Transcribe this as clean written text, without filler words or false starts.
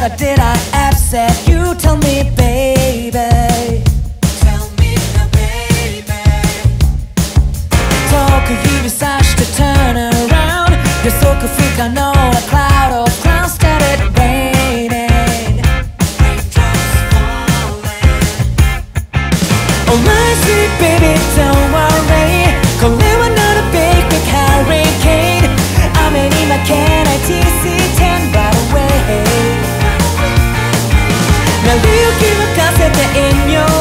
or did I upset you? Tell me, baby. Tell me now, baby. 遠く指さして turn around 予測不可能な cloud of clouds started raining. Raindrops falling. Oh my sweet baby, don't worry. これは not a big big hurricane. 雨に負けない TC10 right away. 鳴りを気任せて in your